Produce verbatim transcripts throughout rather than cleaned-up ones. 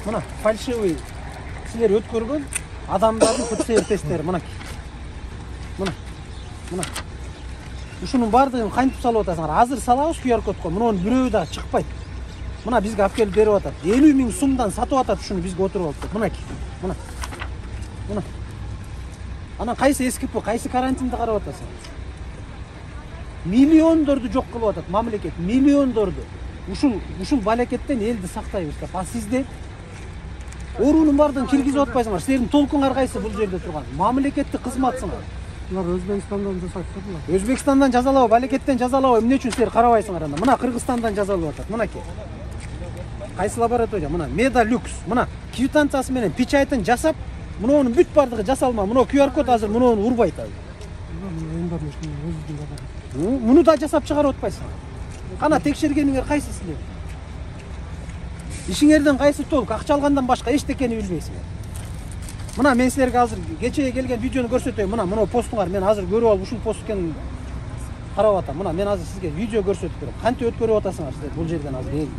Мына фальшивый силер өткөргөн адамдардын ПЦР тесттери мына. Мына. Мына. Ушунун бардыгын кантип салып атасыңар? Азыр салабыз ку ар кодко. Мунун бирөө да чыкпайт. Мына бизге алып келип берип атат. элүү миң сумдан сатып атат ушуну бизге отуруп алып. Мына. Мына. Мына. Анан кайсы эскипи, кайсы карантинди карап атасың? Миллиондорду жок кылып атат мамлекет, миллиондорду. Ушул ушул балекеттен элди сактайбыз деп. А сизде оорунун бардыгын киргизип атпайсыңар. Силердин толкуңар кайсы бул жерде турган? Мамлекеттик кызматсыңар. Булар Өзбекстандан жасап турдулар. Өзбекстандан жазалабы, балекеттен жазалабы, эмне үчүн силер карабайсыңар анда? Мына Кыргызстандан жазалып атат. Мынаки. Кайсы лаборатория? Мына Медалюкс. Мына квитанциясы менен печатын жасап, мунун бүт бардыгы жасалма. Муну ку ар код азыр муну урбайт азыр. Муну да жасап чыгарып атпайсыңар. Кана текшергениңер кайсы силер? Ишиңерден кайсы толук? Акча алгандан башка эчтекени билбейсиңер. Мына мен силерге азыр кечеге келген видеону көрсөтөйүн. Мына мына постуңар мен азыр көрүп алып ушул пост экенин карап атам. Мына мен азыр сизге видео көрсөтүп берем. Кантип өткөрүп атасыңар силер бул жерден азыр эл.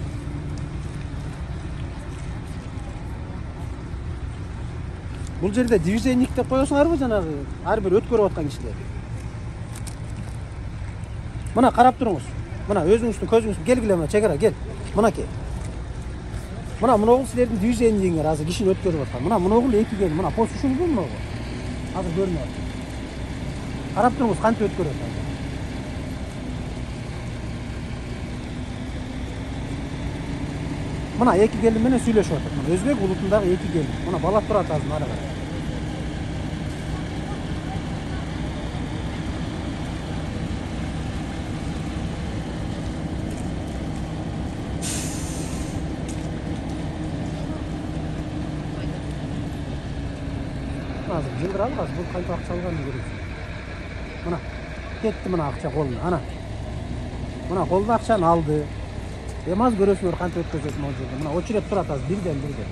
Бул жерде движенник деп коесуңарбы жанагы ар бир өткөрүп аткан кишилер. Мына карап туруңуз. Мына өзүңүздүн көзүңүз келгиле мына чегара кел. Мынакей. Мына мыногул силердин движениеңер азыр кишини өткөрүп аткан. Мына мыногул эки кел. Мына пост ушулбу мыногу? Азыр көрүнүп атат. Карап туруңуз кантип өткөрүп атат. Мына эки келин менен сүйлөшүп атат. Мына өзбек улутундагы эки келин. Мына бала турат азыр ары карай. Azır жылдыр алгас бул кантип акча алганын көрөсүң. Мына кетти мына акча колуна. Ана. Мына колуна акчаны алды. Эми азыр көрөсүңөр кантип өткөзөт могу жерде. Мына очерет турат азыр бирден бирден.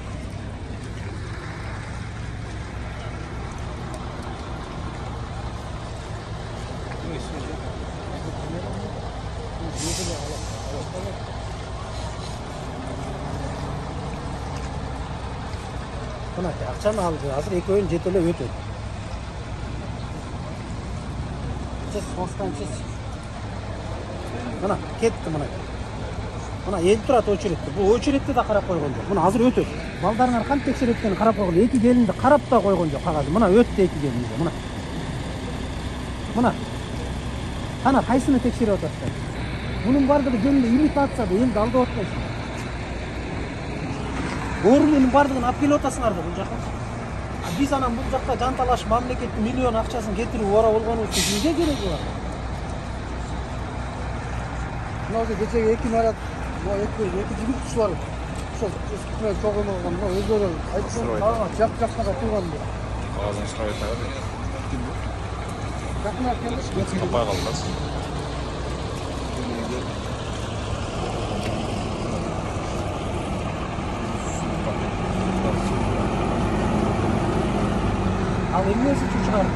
Mına akşam aldı. Hazır ekoyun jetele ötüyor. Çiz, ostan çiz. Mına ketdi mına. Mına el turat очередте. Bu очередте de karap koygon жоқ. Mına hazır ötüyor. Baldarыңар кантип текшереткенин карап койгон. Эки келинди карап да койгон жоқ кагазы. Мына өттү эки келинди. Мына. Мына. Кана кайсыны текшерип атасыздар? Bunun бардыгы келинди имитация да элди алдап атпайсың. Оорунун бардыгын алып келип атасыңар да бул жака. Биз анан бул жакта жанталашып мамлекеттин миллион акчасын кетирип ора болгонубуз эмне керек булар? Мына кечеге эки марат, мына эки эки жигит ушулар. Ошол эскиме чогулган, мына өздөрү айтсын, ага жак-жакка турган бу. Азан чыгып атат. Жакына келиш, Капай калдыңыз. Al emniyesi için çıkardık.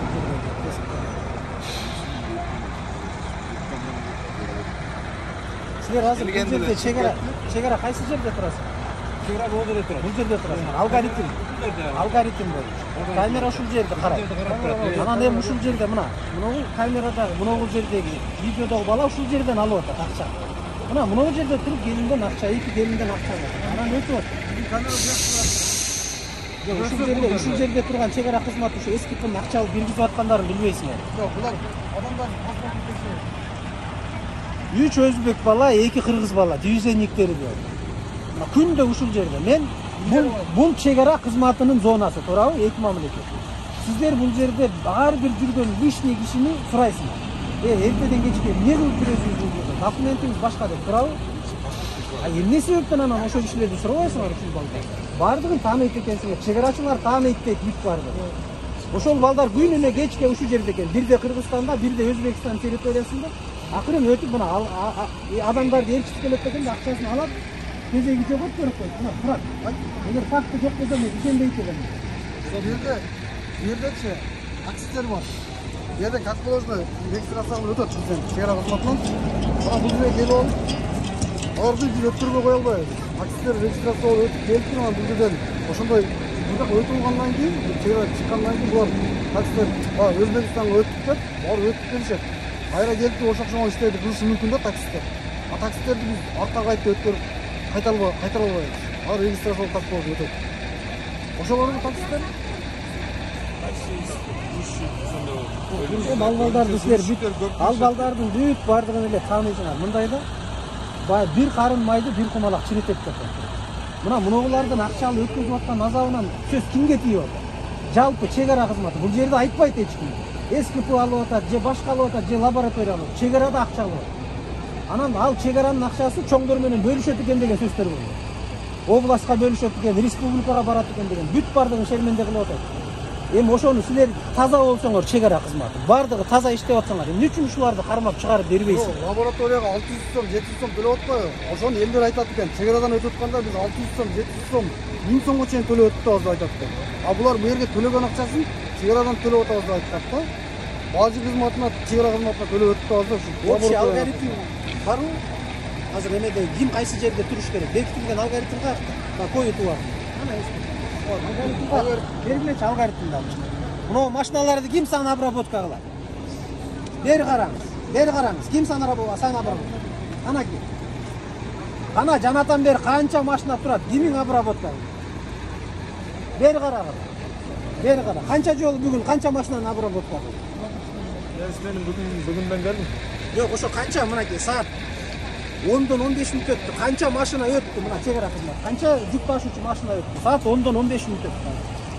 Sizler hazır bu жерде чегара, чегара кайсы жерде турасың? Чегара бул жерде турат. Бул жерде турасың. Алгоритм. Алгоритм бар. Камера ушул жерде карайт. Анан эми ушул жерде мына, мынагу камерада, мынагу жердеги видеодогу бала ушул жерден алып атат акча. Мына мынагу жерде туруп келинден акча, эки келинден акча алат. Анан өтүп атат. камера бияк Ушул жерде, ушул жерде турган чегара кызматы ушу эски кылып акча алып киргизип аткандарын билбейсиңер. Жок, булар адамдар паспорт текшерет. Үч өзбек бала, эки кыргыз бала, движенниктери бар. Күндө ушул жерде. Мен бул бул чегара кызматынын зонасы, туурабы? Эки мамлекет. Сиздер бул жерде ар бир жүргөн лишний кишини сурайсыңар. Э, эртеден кечке эмне кылып жүрөсүңүз бул жерде? Документиңиз башка деп, туурабы? А эмне себептен анан ошол кишилерди сурабайсыңар ушул балдар? Бардыгын тааныйт экенсиңер. Чегарачылар тааныйт дейт бүт бардыгы. Ошол балдар күнүнө кечке ушул жерде экен. Бирде Кыргызстанда, бирде Өзбекстан территориясында. Акырын өтүп мына адамдарды ээрчитип келет дегенде акчасын алат. Кезеги жок өткөрүп койт. Мына турат. Эгер факты жок болсо мен ишенбейт элем. Бу жерде, бу жердечи таксистер бар. Бу жерде как положено регистрация өтөт bizden. Чегара кызматынан. Мына бул жерге келип алып, Аларды бир өткөргө кое албайбыз. Таксилер регистрация өтүп келип анан бул жерден ошондой мындай өтүп алгандан кийин, чек чыккандан кийин булар таксилер баягы Өзбекстанга өтүп деп, барып өтүп келишет. Кайра келип ошо окшогон иштерди кылышы мүмкүн да таксилер. А таксилерди биз артка кайтып өткөрүп кайтара албай, кайтара албайбыз. Алар регистрациялык такси болуп өтөт. Ошолордун таксилер Ал балдарды силер бүт, ал балдардын бүт бардыгын эле тааныйсыңар. Мындай да баягы бир карын майды бир кумалак чиритет деп. Мына мунугулардын акчалуу өткөзүп аткан азабынан сөз кимге тийип атат? Жалпы чек ара кызматы. Бул жерде айтпайт эч ким. СКП алып атат, же башка алып атат, же лаборатория алып. Чек арада акча алып атат. Анан ал чек аранын акчасы чоңдор менен бөлүшөт экен деген сөздөр болду. Областка бөлүшөт экен, республикага барат экен деген бүт бардыгын шерменде кылып атат. Эми ошону силер таза болсоңор чек ара кызматы, бардыгы таза иштеп атсаңар, эмне үчүн ушуларды кармап чыгарып бербейсиз? Лабораторияга алты жүз сом, жети жүз сом төлөп атпайбы? Ошону элдер айтат экен. Чек арадан өтүп атканда биз алты жүз сом, жети жүз сом, миң сомго чейин төлөп өтүп деп айтат экен. А булар бу жерге төлөгөн акчасын чек арадан төлөп атабыз деп айтат да. Бажы кызматына, чек ара кызматына төлөп өтүп атабыз да. Общий алгоритм барбы? Азыр эмеде ким кайсы жерде туруш керек? Бекитилген алгоритм каякта? Коюту бар. Ана алгоритм бергилечи алгоритмди алып. Мына машиналарды ким сан обработка кылат? Бери караңыз. Бери караңыз. Ким сан обработка? Ана ким? Ана жанатан бери канча машина турат? Кимин обработка кылат? Бери карагыз. Бери кара. Канча жолу бүгүн канча машинаны обработка кылды? Мен бүгүн бүгүндөн келдим. Жок, ошо канча мынакей саат ондон он беш мүнөт өттү. Канча машина өттү мына чек ара кызматы? Канча жүк ташуучу машина өттү? Саат ондон он беш мүнөт өттү.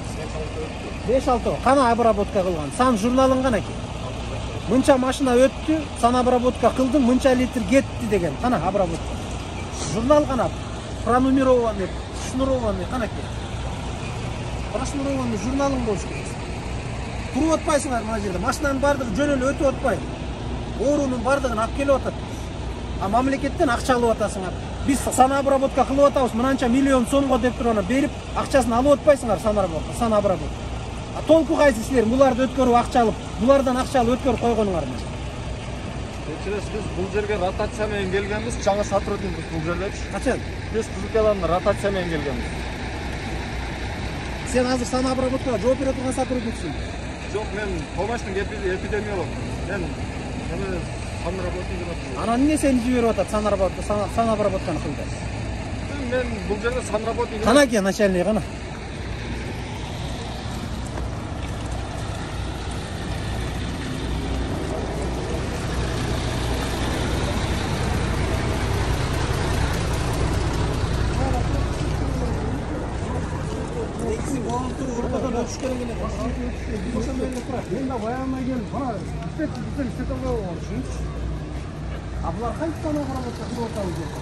беш алты. Кана обработка кылган? Сан журналың канаки? Мынча машина өттү, сан обработка кылдым, мынча литр кетти деген. Кана обработка? Журнал кана? Пронумерованный, шнурованный канаки? Прошнурованный журналың болуш керек. Туруп атпайсыңар мына жерде. Машинанын бардыгы жөн эле өтүп атпайт. Оорунун бардыгын алып келип атат. А мамлекеттен акча алып атасыңар. Биз сан обработка кылып атабыз, мынанча миллион сомго деп туруп ана берип, акчасын алып атпайсыңар сан обработка, сан обработка. А толку кайсы силер буларды өткөрүп акча алып, булардан акча алып өткөрүп койгонуңар эмес. Кечиресиз, биз бул жерге ротация менен келгенбиз, жаңы сотрудникбиз бул жердечи. Качан? Биз кызыкалан ротация менен келгенбиз. Сен азыр сан обработкага жооп бере турган сотрудниксиң. Жок, мен помощник эпидемиолог. Мен сан работник деп атам. Анан эмне сени жиберип атат сан обработка, сан обработканы кыл деп? Мен бул жерде сан работник. Кана ке начальник кана. Мен да баягына келип, мына иштеп, иштеп, иштеп албай болчу. А булар кантип сан обработка кылып атабыз деп?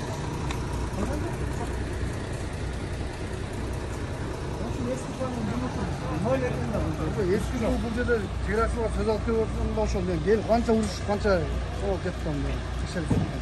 Eski bu burada çevresi var, söz altı ortasında boş oluyor. Gel, kança vuruş, kança o kettim ben. Teşekkür ederim.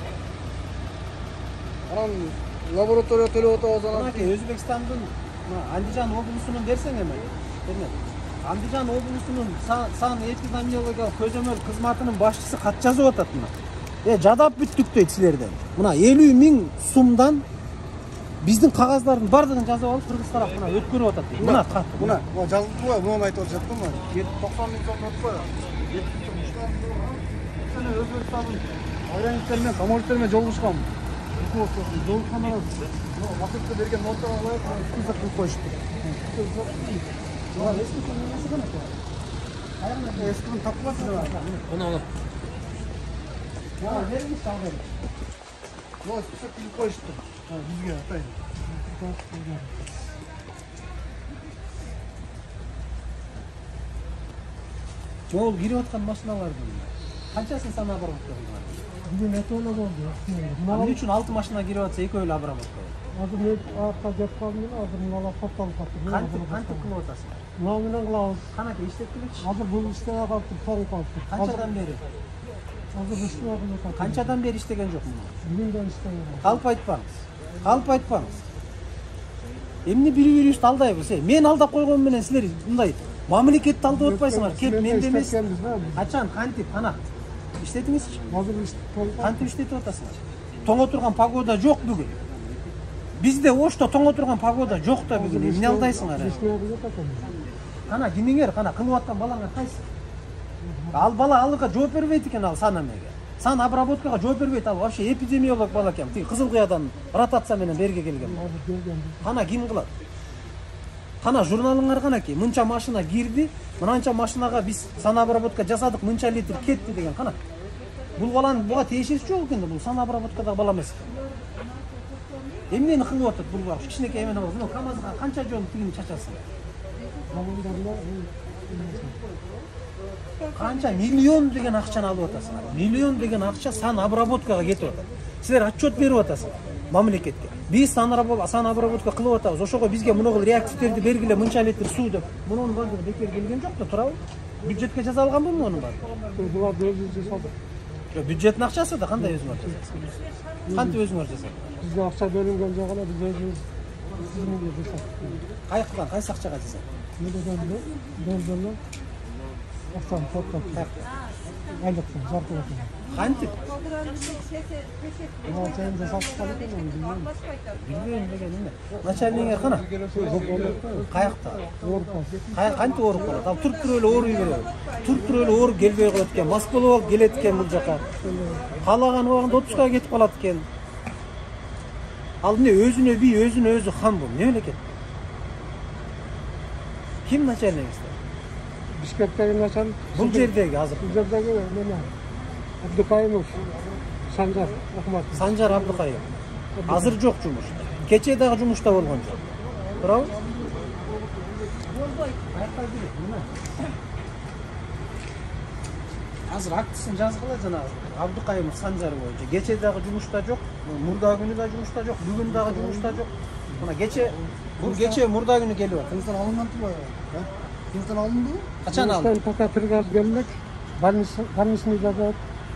Aram laboratuvarda төлөп атабыз анан. Мынакей Өзбекстандын Андижан облусунун дерсең эме. Андижан облусунун сан эпидемиологиялык көзөмөл кызматынын башчысы кат жазып атат мына. Э, жадап бүттүк дейт силерден. Мына элүү миң сумдан биздин кагаздардын бардыгын жазып алып кыргыз тарапына өткөрүп атат. Мына кат. Мына, мына жазылды го, муну айтып жатам мына. токсон миң сом өтпөй. Сен Өзбекстандын айраңчылар менен самолеттер менен жолугушкан. Жолуккандар вакытты берген ноттан алып, список кылып коюшту. Мына эски немеси кана? Айраңчылар эскини таппасыз да. Мына алып. Мына бериш алган. Мына список кылып коюшту. Бизге атайын. Жол кирип аткан машиналардын канчасын сан обработка кылган? Бүгін эки эле болду. Эмне үчүн алты машина кирип атса эки эле обработка болду? Азыр мен артка кеп калдым эле, азыр мына топтолуп калды. Кантип кантип кылып атасың? Мына менен кылабыз. Канаке иштеткилечи. Азыр бул иштебей калды, тоң калды. Канчадан бери? Азыр иштебей калды. Канчадан бери иштеген жок муну? Бүгүндөн иштебей. Калп айтпаңыз. Калп айтпаңыз. Эмне бири-бирибизди алдайбыз? Мен алдап койгон менен силер мындай мамлекетти алдап атпайсыңар. Кеп менде эмес. Качан кантип? Кана. İşletiniz için. Hazır iş. Kantip işletiyor atasınız. тоң отурган погода жок бүгүн. Бизде Ошто тоң отурган погода жок да бүгүн. Эмне алдайсыңар? Кана кимиңер, кана кылып аткан балаңар кайсы? Ал бала алыга жооп бербейт экен, ал сан эмеге. Сан обработкага жооп бербейт, ал вообще эпидемиолог бала экен. Тиги Кызыл Куядан ротация менен берге келген. Кана ким кылат? Кана журналыңар канаки, мынча машина кирди, мынанча машинага биз сан обработка жасадык, мынча литр кетти деген кана. Бул баланын буга тиешеси жок экен, бул сан обработкада бала эмес экен. Эмнени кылып атат бул бар? Кичинекей эмне болсо, КамАЗга канча жол тигин чачасың? Канча миллион деген акчаны алып атасыңар. Миллион деген акча сан обработкага кетип атат. Силер отчет берип атасыңар мамлекетке. Биз сан обработка кылып атабыз. Ошого бизге мунугул реактивдерди бергиле, мынча литр суу деп. Мунун баардыгы бекер келген жок да, туурабы? Бюджетке жазалганбы мунун баардыгы? Булар өзү жасады. Жок, бюджеттин акчасы да кандай өзүңөр жасадыңар? Кантип өзүңөр жасадыңар? Бизге акча бөлүнгөн жок эле, биз өзүбүз тизимге жасадык. Кайяктан, кайсы акчага жасадыңар? Медодан долдорлор акчаны топтоп айлыктан зарплатаны. Кантип? Бул чейин жасатып калат экен, билбейм. Билбейм деген эмне? Начальниңер кана? Каякта? Каяк кантип ооруп калат? Ал туруп туруп эле ооруй берет. Туруп туруп эле ооруп келбей коет экен. Мас болуп алып келет экен бул жака. Каалаган убагында отпускага кетип калат экен. Ал эмне өзүнө бий, өзүнө өзү хан бул. Эмне экен? Ким начальнигиңиз? Бишкектеги начальник. Бул жердеги азыр. Бул жердеги эмне? Абдыкайымов Санжар Акмат. Санжар Абдыкайым. Азыр жок жумушта. Кече дагы жумушта болгон жок. Туурабы? Азыр актысын жазгыла жанагы Абдыкайымов Санжар боюнча. Кече дагы жумушта жок, мурда күнү да жумушта жок, бүгүн дагы жумушта жок. Мына кече, бул кече мурда күнү келип атат. Кымстан алынгантыбы? Кымстан алынды? Качан алды? Пока приказ келмек, больничный жазат.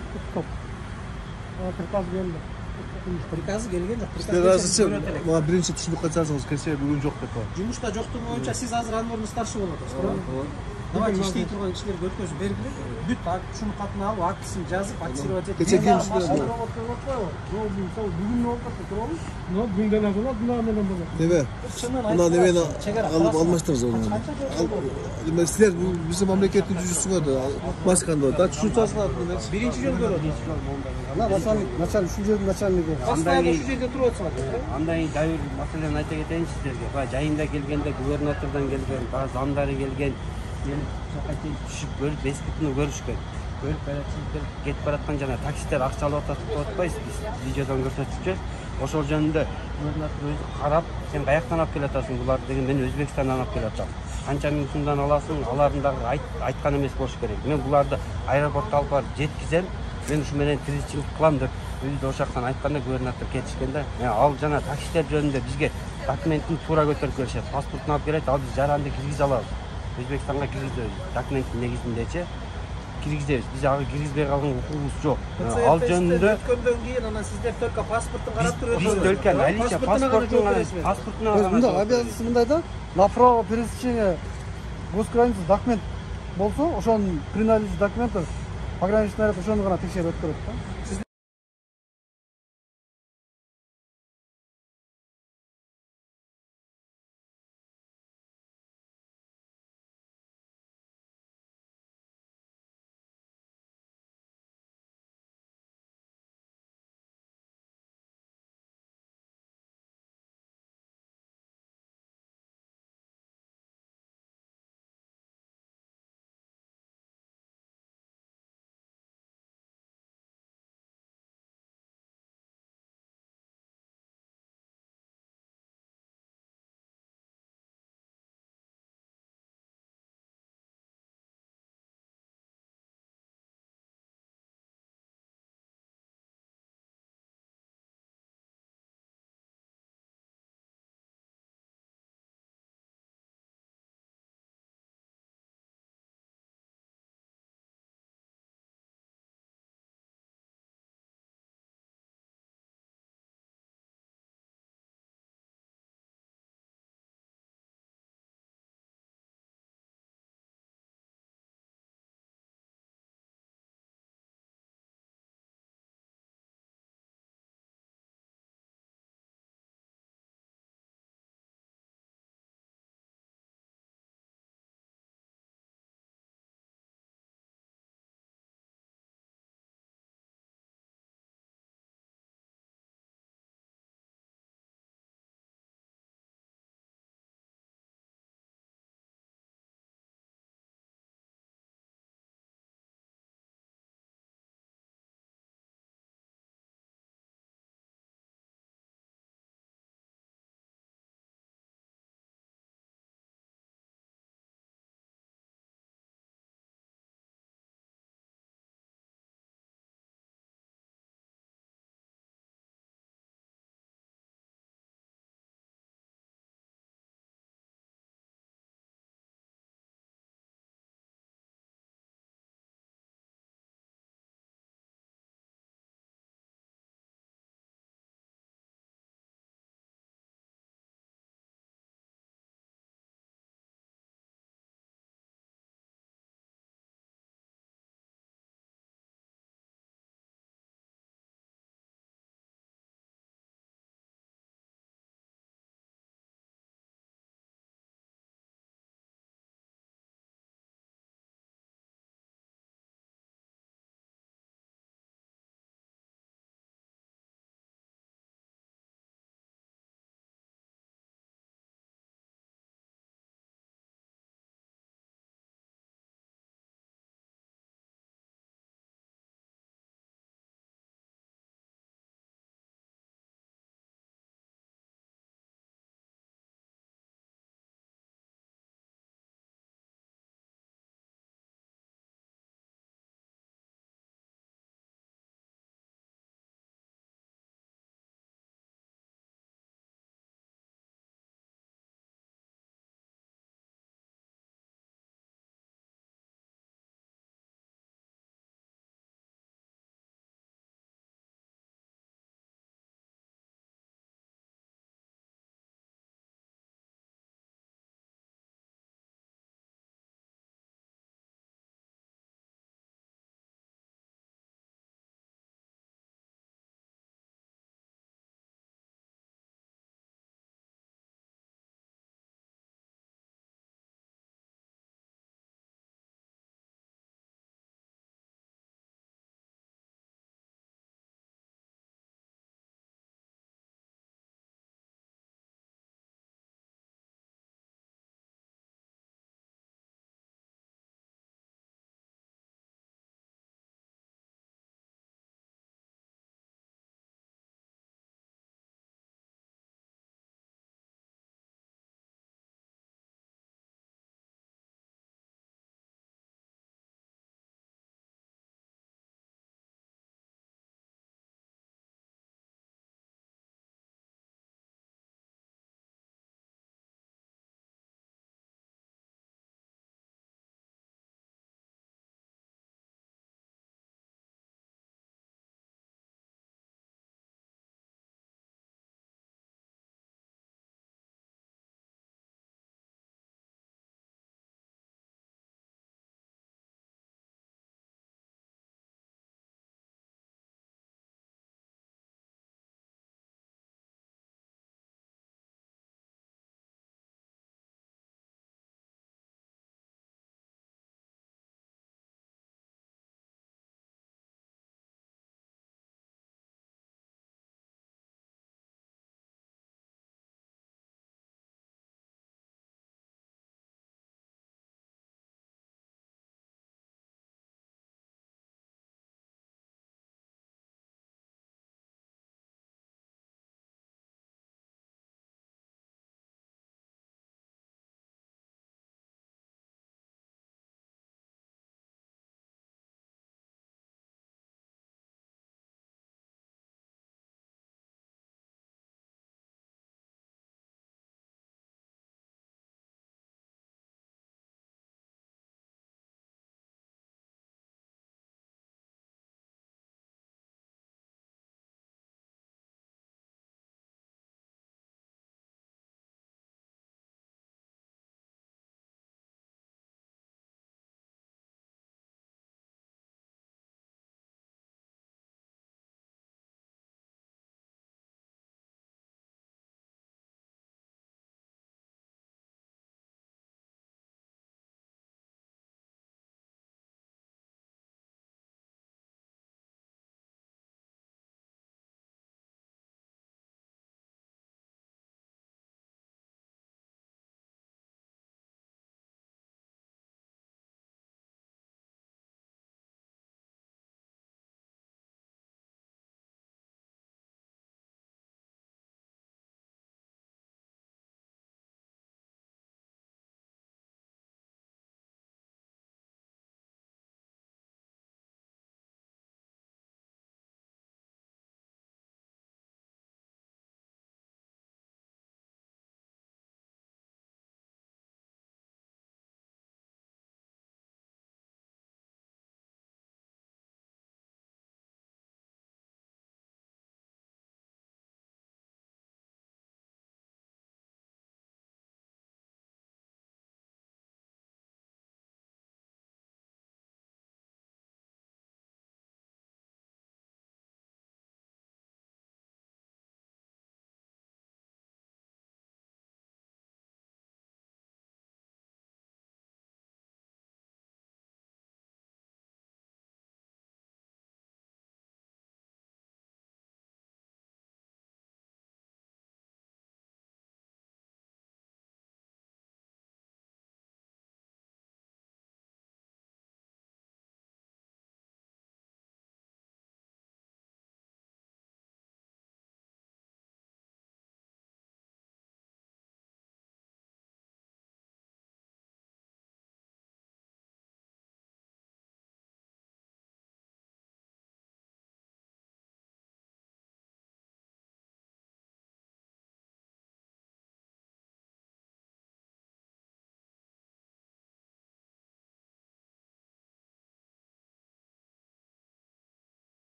Приказ келди. Приказы келген жок. Сиздер азырчы мага биринчи түшүнүп калсаңыз, кесе бүгүн жок деп коет. Жумушта жоктугу боюнча сиз азыр анын старший болуп атасыз, туура? Давайте иштей турган кишилерге өткөзүп бергиле. Бүт ушуну катын алып, актысын жазып, актировать этип. Кече кийимсиздер. Бүгүн болуп атат, туурабы? Но бүгүн эле болот, мына менен болот. Неме? Мына немени алып алмаштыңыз оны. Ал силер биздин мамлекеттин жүзүсүңөр масканы да түшүнүп атасыңар. Биринчи жолу көрөт. Ана начальник, начальник ушул жердин начальниги. Постоянно ушул жерде туруп атасыңар. Андан кийин дайыр маселени айта кетейин сиздерге. Баягы жайында келгенде губернатордон келген, баары замдары келген, келип жака чейин түшүп көрүп, эскитини көрүшкөн. Көрүп баратсыздар, кетип бараткан жана такситтер акча алып атат деп атпайсыз, биз видеодон көрсөтүп жүрөбүз. Ошол жөнүндө губернатор өзү карап, сен каяктан алып келатасың буларды деген, мен Өзбекстандан алып келатам. Канча миң сумдан аласың, алардын дагы айткан эмес болуш керек. Мен буларды аэропортко алып барып жеткизем, мен ушу менен тиричилик кылам деп өзү ошол жактан айтканда губернатор кетишкенде, ал жана такситтер жөнүндө бизге документин туура көтөрүп келишет, паспортун алып келет, ал биз жаранды киргизе алабыз. Өзбекстанга киргизебиз, документтин негизиндечи киргизебиз. Биз ага киргизбей калган укугубуз жок. Ал жөнүндө өткөндөн кийин анан сиздер только паспортун карап туруп биз только наличие паспортун паспортун Мында обязанность мындай да, на право пересечения госграницы документ болсо, ошонун при наличии документов пограничный наряд ошону гана текшерип өткөрөт да.